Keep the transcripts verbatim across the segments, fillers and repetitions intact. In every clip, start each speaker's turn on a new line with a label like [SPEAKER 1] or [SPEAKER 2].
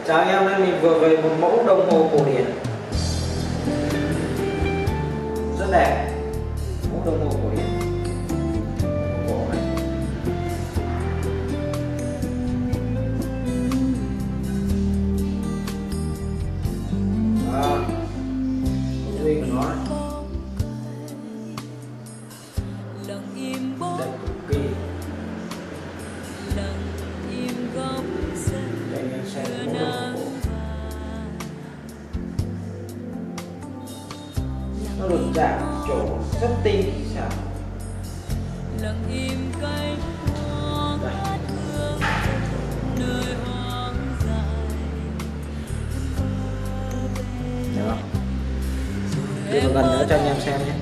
[SPEAKER 1] Chào anh em, nay mình vừa về một mẫu đồng hồ cổ điển rất đẹp. Mẫu đồng hồ cổ điển cổ này. Đó, duy của nó này. Đẹp cực kỳ. Đây anh xem mẫu đồng hồ cổ. Nó được chạm trổ rất tinh xảo. Đây. Được không? Đưa vào gần nữa cho anh em xem nhé.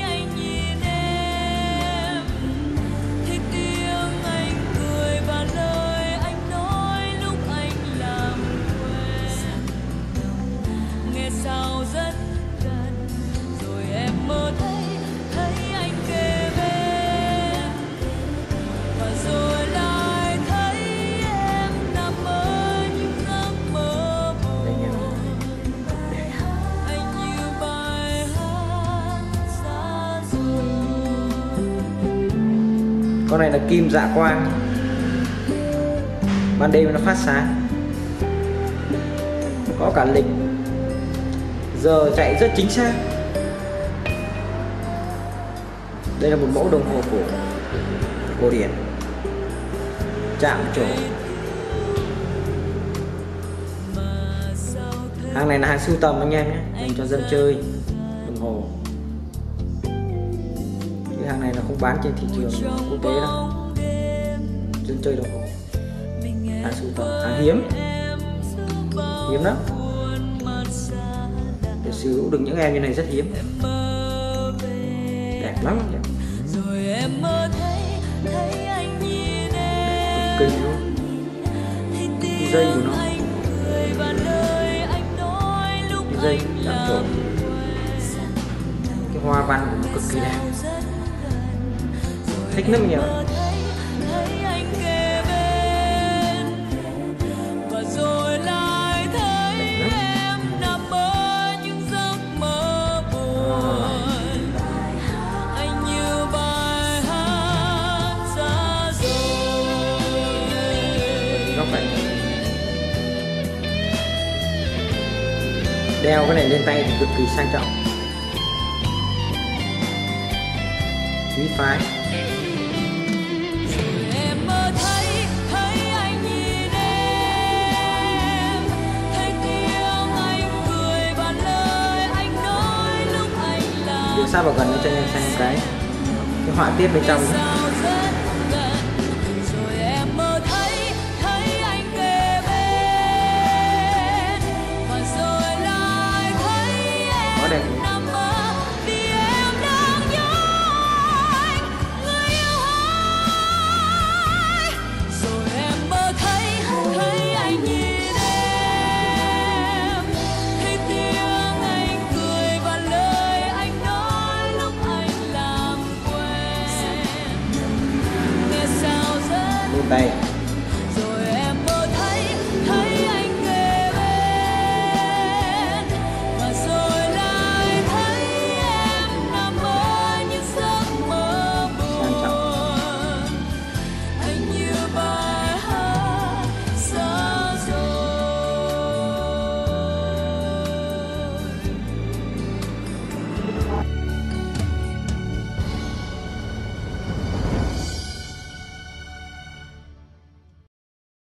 [SPEAKER 1] Con này là kim dạ quang, ban đêm nó phát sáng, có cả lịch giờ chạy rất chính xác. Đây là một mẫu đồng hồ cổ cổ điển chạm trổ. Hàng này là hàng sưu tầm anh em nhé, dành cho dân chơi đồng hồ. Cái hàng này là không bán trên thị trường quốc tế đâu, dân chơi đồng hồ, hàng sưu tầm, hàng hiếm, hiếm lắm. Để sở hữu được những em như này rất hiếm, đẹp lắm, đẹp. Đẹp cực kỳ luôn. Cái dây của nó, cái dây chạm trổ, cái hoa văn của nó cực kỳ đẹp, thích lắm nhiều. Đeo cái này lên tay thì cực kỳ sang trọng, quý phái. Đưa sát vào gần để cho anh em xem cái cái họa tiết bên trong.